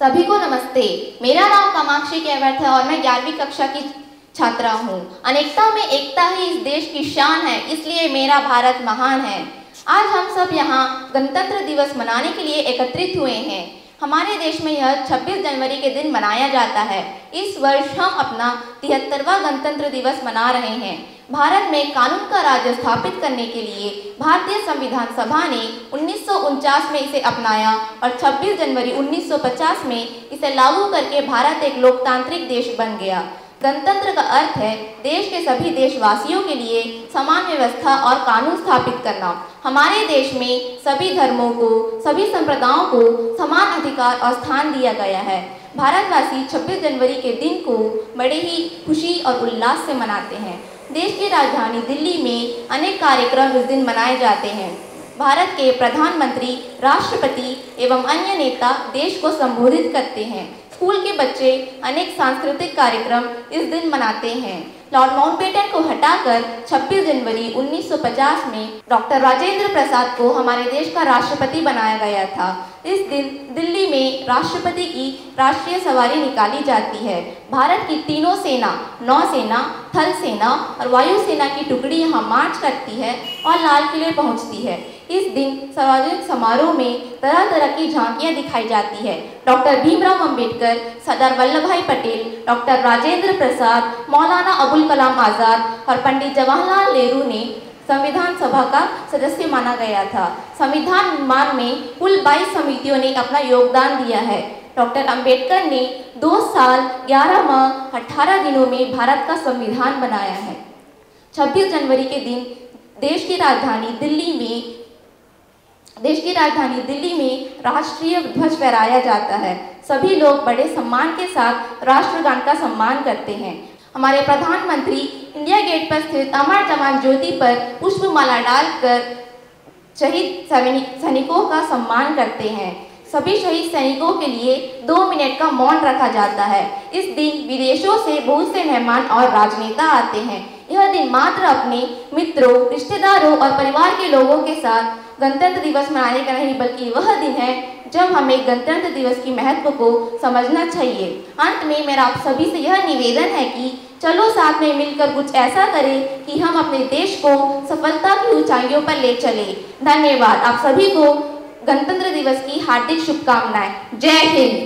सभी को नमस्ते। मेरा नाम कामाक्षी केवट है और मैं 11वीं कक्षा की छात्रा हूँ। अनेकता में एकता ही इस देश की शान है, इसलिए मेरा भारत महान है। आज हम सब यहाँ गणतंत्र दिवस मनाने के लिए एकत्रित हुए हैं। हमारे देश में यह 26 जनवरी के दिन मनाया जाता है। इस वर्ष हम अपना 73वां गणतंत्र दिवस मना रहे हैं। भारत में कानून का राज स्थापित करने के लिए भारतीय संविधान सभा ने 1949 में इसे अपनाया और 26 जनवरी 1950 में इसे लागू करके भारत एक लोकतांत्रिक देश बन गया। गणतंत्र का अर्थ है देश के सभी देशवासियों के लिए समान व्यवस्था और कानून स्थापित करना। हमारे देश में सभी धर्मों को, सभी संप्रदायों को समान अधिकार और स्थान दिया गया है। भारतवासी 26 जनवरी के दिन को बड़े ही खुशी और उल्लास से मनाते हैं। देश की राजधानी दिल्ली में अनेक कार्यक्रम इस दिन मनाए जाते हैं। भारत के प्रधानमंत्री, राष्ट्रपति एवं अन्य नेता देश को संबोधित करते हैं। स्कूल के बच्चे अनेक सांस्कृतिक कार्यक्रम इस दिन मनाते हैं। लॉर्ड माउंटबेटन को हटाकर 26 जनवरी 1950 में डॉक्टर राजेंद्र प्रसाद को हमारे देश का राष्ट्रपति बनाया गया था। इस दिन दिल्ली में राष्ट्रपति की राष्ट्रीय सवारी निकाली जाती है। भारत की तीनों सेना, नौसेना, थल सेना और वायु सेना की टुकड़ी यहाँ मार्च करती है और लाल किले पहुँचती है। इस दिन सार्वजनिक समारोह में तरह तरह की झांकियां दिखाई जाती है। डॉक्टर भीमराव अंबेडकर, सरदार वल्लभ भाई पटेल, डॉक्टर राजेंद्र प्रसाद, मौलाना अबुल कलाम आज़ाद और पंडित जवाहरलाल नेहरू ने संविधान सभा का सदस्य माना गया था। संविधान निर्माण में कुल 22 समितियों ने अपना योगदान दिया है। डॉक्टर अंबेडकर ने 2 साल 11 माह 18 दिनों में भारत का संविधान बनाया है। 26 जनवरी के दिन देश की राजधानी दिल्ली में राष्ट्रीय ध्वज फहराया जाता है। सभी लोग बड़े सम्मान के साथ राष्ट्रगान का सम्मान करते हैं। हमारे प्रधानमंत्री इंडिया गेट पर स्थित अमर जवान ज्योति पर पुष्पमाला डालकर शहीद सैनिकों का सम्मान करते हैं। सभी शहीद सैनिकों के लिए 2 मिनट का मौन रखा जाता है। इस दिन विदेशों से बहुत से मेहमान और राजनेता आते हैं। यह दिन मात्र अपने मित्रों, रिश्तेदारों और परिवार के लोगों के साथ गणतंत्र दिवस मनाने का नहीं, बल्कि वह दिन है जब हमें गणतंत्र दिवस की महत्व को समझना चाहिए। अंत में मेरा आप सभी से यह निवेदन है कि चलो साथ में मिलकर कुछ ऐसा करें कि हम अपने देश को सफलता की ऊंचाइयों पर ले चलें। धन्यवाद। आप सभी को गणतंत्र दिवस की हार्दिक शुभकामनाएं। जय हिंद।